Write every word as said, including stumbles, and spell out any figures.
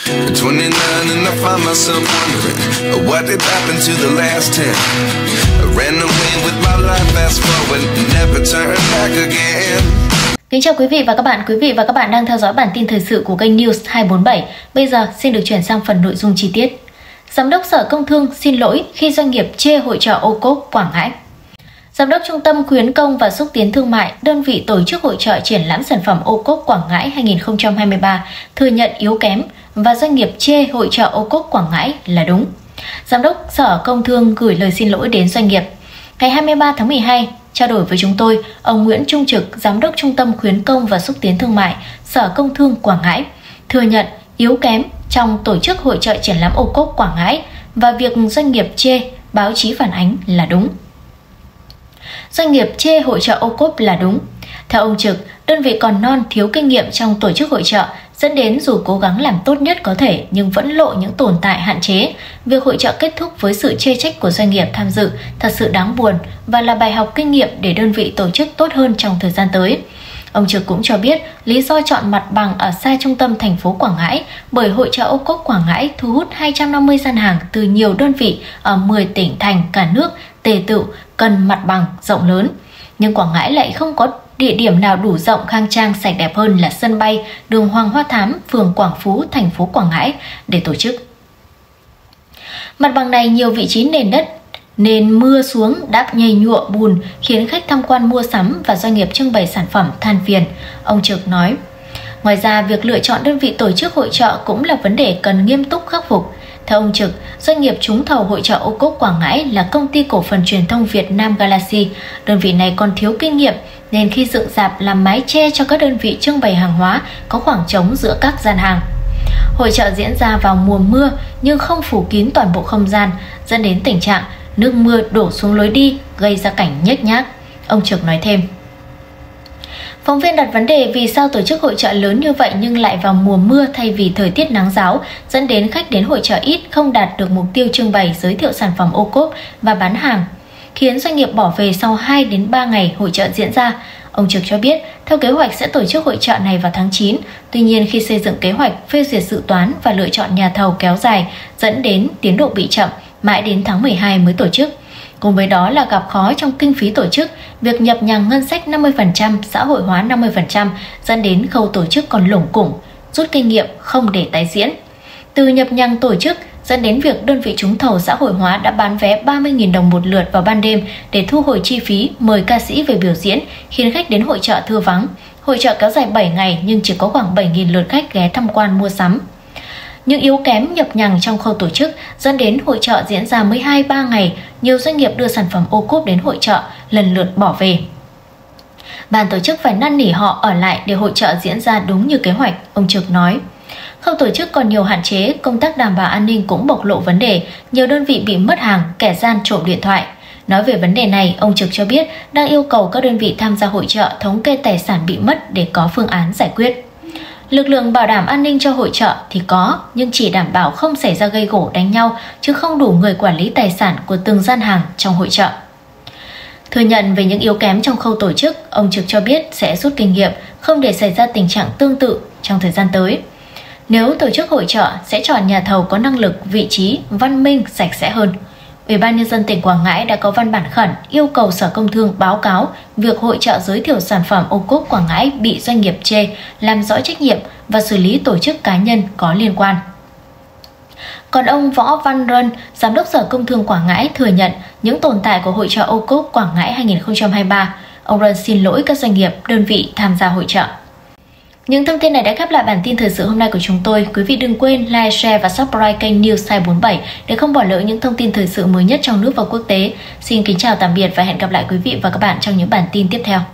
At twenty-nine and I find myself wondering what did happen to the last ten. I ran away with my life, fast forward, never turn back again. Kính chào quý vị và các bạn. Quý vị và các bạn đang theo dõi bản tin thời sự của kênh News hai bốn bảy. Bây giờ xin được chuyển sang phần nội dung chi tiết. Giám đốc Sở Công Thương xin lỗi khi doanh nghiệp chê hội chợ ô cốp Quảng Ngãi. Giám đốc Trung tâm Khuyến công và Xúc tiến Thương mại, đơn vị tổ chức hội chợ triển lãm sản phẩm ô cốp Quảng Ngãi hai nghìn không trăm hai mươi ba thừa nhận yếu kém và doanh nghiệp chê hội chợ ô cốp Quảng Ngãi là đúng. Giám đốc Sở Công Thương gửi lời xin lỗi đến doanh nghiệp. Ngày hai mươi ba tháng mười hai, trao đổi với chúng tôi, ông Nguyễn Trung Trực, Giám đốc Trung tâm Khuyến công và Xúc tiến Thương mại, Sở Công Thương Quảng Ngãi, thừa nhận yếu kém trong tổ chức hội chợ triển lãm ô cốp Quảng Ngãi và việc doanh nghiệp chê, báo chí phản ánh là đúng. Doanh nghiệp chê hội chợ ô cốp là đúng. Theo ông Trực, đơn vị còn non thiếu kinh nghiệm trong tổ chức hội chợ, dẫn đến dù cố gắng làm tốt nhất có thể nhưng vẫn lộ những tồn tại hạn chế. Việc hội chợ kết thúc với sự chê trách của doanh nghiệp tham dự thật sự đáng buồn và là bài học kinh nghiệm để đơn vị tổ chức tốt hơn trong thời gian tới. Ông Trực cũng cho biết lý do chọn mặt bằng ở xa trung tâm thành phố Quảng Ngãi bởi hội chợ ô cốp Quảng Ngãi thu hút hai trăm năm mươi gian hàng từ nhiều đơn vị ở mười tỉnh thành cả nước tề tựu cần mặt bằng rộng lớn. Nhưng Quảng Ngãi lại không có địa điểm nào đủ rộng, khang trang, sạch đẹp hơn là sân bay đường Hoàng Hoa Thám, phường Quảng Phú, thành phố Quảng Ngãi để tổ chức. Mặt bằng này nhiều vị trí nền đất nên mưa xuống đắp nhầy nhụa bùn khiến khách tham quan mua sắm và doanh nghiệp trưng bày sản phẩm than phiền, ông Trực nói. Ngoài ra, việc lựa chọn đơn vị tổ chức hội chợ cũng là vấn đề cần nghiêm túc khắc phục. Theo ông Trực, doanh nghiệp trúng thầu hội chợ ô cốp Quảng Ngãi là công ty cổ phần truyền thông Việt Nam Galaxy. Đơn vị này còn thiếu kinh nghiệm nên khi dựng rạp làm mái che cho các đơn vị trưng bày hàng hóa có khoảng trống giữa các gian hàng. Hội chợ diễn ra vào mùa mưa nhưng không phủ kín toàn bộ không gian, dẫn đến tình trạng nước mưa đổ xuống lối đi gây ra cảnh nhếch nhác, ông Trực nói thêm. Phóng viên đặt vấn đề vì sao tổ chức hội chợ lớn như vậy nhưng lại vào mùa mưa thay vì thời tiết nắng ráo, dẫn đến khách đến hội chợ ít, không đạt được mục tiêu trưng bày giới thiệu sản phẩm ô cốp và bán hàng, khiến doanh nghiệp bỏ về sau hai đến ba ngày hội chợ diễn ra. Ông Trực cho biết, theo kế hoạch sẽ tổ chức hội chợ này vào tháng chín, tuy nhiên khi xây dựng kế hoạch, phê duyệt dự toán và lựa chọn nhà thầu kéo dài, dẫn đến tiến độ bị chậm, mãi đến tháng mười hai mới tổ chức. Cùng với đó là gặp khó trong kinh phí tổ chức, việc nhập nhằng ngân sách năm mươi phần trăm, xã hội hóa năm mươi phần trăm, dẫn đến khâu tổ chức còn lủng củng, rút kinh nghiệm không để tái diễn. Từ nhập nhằng tổ chức dẫn đến việc đơn vị trúng thầu xã hội hóa đã bán vé ba mươi nghìn đồng một lượt vào ban đêm để thu hồi chi phí mời ca sĩ về biểu diễn, khiến khách đến hội chợ thưa vắng. Hội chợ kéo dài bảy ngày nhưng chỉ có khoảng bảy nghìn lượt khách ghé tham quan mua sắm. Những yếu kém nhập nhằng trong khâu tổ chức dẫn đến hội chợ diễn ra mới hai ba ngày, nhiều doanh nghiệp đưa sản phẩm ô cốp đến hội chợ lần lượt bỏ về. Ban tổ chức phải năn nỉ họ ở lại để hội chợ diễn ra đúng như kế hoạch, ông Trực nói. Khâu tổ chức còn nhiều hạn chế, công tác đảm bảo an ninh cũng bộc lộ vấn đề, nhiều đơn vị bị mất hàng, kẻ gian trộm điện thoại. Nói về vấn đề này, ông Trực cho biết đang yêu cầu các đơn vị tham gia hội chợ thống kê tài sản bị mất để có phương án giải quyết. Lực lượng bảo đảm an ninh cho hội chợ thì có, nhưng chỉ đảm bảo không xảy ra gây gổ đánh nhau, chứ không đủ người quản lý tài sản của từng gian hàng trong hội chợ. Thừa nhận về những yếu kém trong khâu tổ chức, ông Trực cho biết sẽ rút kinh nghiệm, không để xảy ra tình trạng tương tự trong thời gian tới. Nếu tổ chức hội chợ sẽ chọn nhà thầu có năng lực, vị trí, văn minh, sạch sẽ hơn. Ủy ban Nhân dân tỉnh Quảng Ngãi đã có văn bản khẩn yêu cầu Sở Công Thương báo cáo việc hội chợ giới thiệu sản phẩm ô cốp Quảng Ngãi bị doanh nghiệp chê, làm rõ trách nhiệm và xử lý tổ chức cá nhân có liên quan. Còn ông Võ Văn Rân, Giám đốc Sở Công Thương Quảng Ngãi thừa nhận những tồn tại của hội chợ ô cốp Quảng Ngãi hai nghìn không trăm hai mươi ba. Ông Rân xin lỗi các doanh nghiệp, đơn vị tham gia hội chợ. Những thông tin này đã khép lại bản tin thời sự hôm nay của chúng tôi. Quý vị đừng quên like, share và subscribe kênh News hai bốn bảy để không bỏ lỡ những thông tin thời sự mới nhất trong nước và quốc tế. Xin kính chào tạm biệt và hẹn gặp lại quý vị và các bạn trong những bản tin tiếp theo.